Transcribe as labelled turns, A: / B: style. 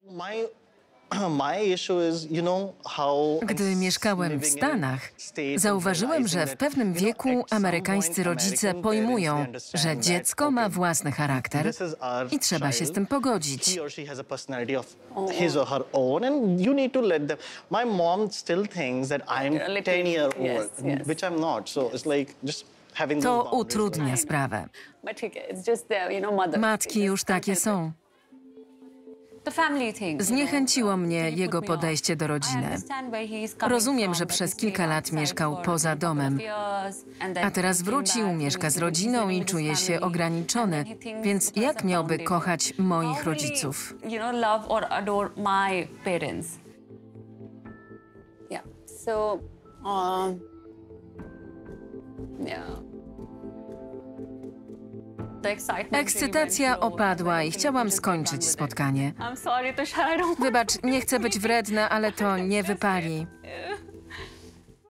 A: Gdy mieszkałem w Stanach, zauważyłem, że w pewnym wieku amerykańscy rodzice pojmują, że dziecko ma własny charakter i trzeba się z tym pogodzić. To utrudnia sprawę. Matki już takie są. Zniechęciło mnie jego podejście do rodziny. Rozumiem, że przez kilka lat mieszkał poza domem, a teraz wrócił, mieszka z rodziną i czuje się ograniczony, więc jak miałby kochać moich rodziców? Ekscytacja opadła i chciałam skończyć spotkanie. Wybacz, nie chcę być wredna, ale to nie wypali.